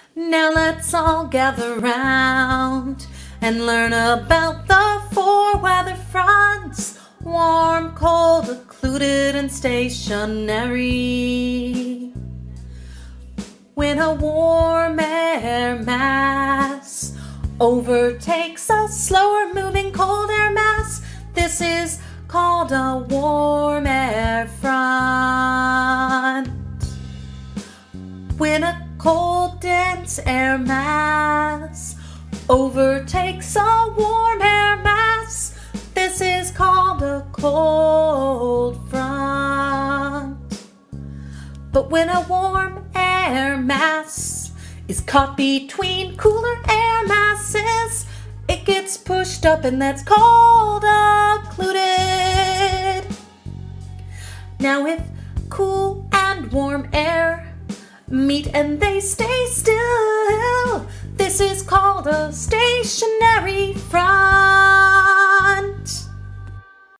Now let's all gather round and learn about the four weather fronts: warm, cold, occluded, and stationary. When a warm air mass overtakes a slower moving cold air mass, this is called a warm air front. When a cold, dense air mass overtakes a warm air mass, this is called a cold front. But when a warm air mass is caught between cooler air masses, it gets pushed up, and that's called occluded. Now if cool and warm air meet and they stay still, this is called a stationary front.